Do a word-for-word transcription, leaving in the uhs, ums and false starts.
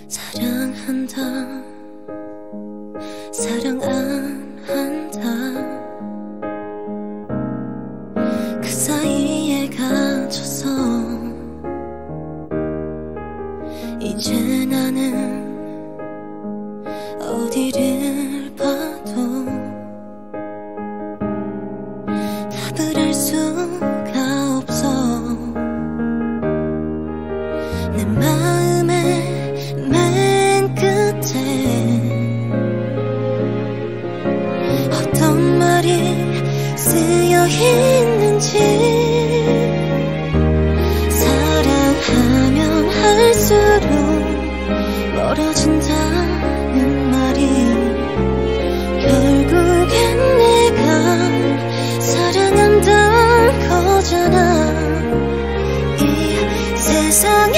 사랑한다, 사랑 안 한다. 그 사이에 갇혀서 이제 나는 어디를 봐도 답을 알 수가 없어. 내 마음의 맨 끝에 어떤 말이 쓰여 있는지. 사랑하면 할수록 멀어진다는 말이 결국엔 내가 사랑한다는 거잖아. 이 세상에